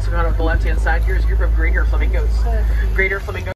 going on the left-hand side here is a group of greater flamingos. Greater flamingos.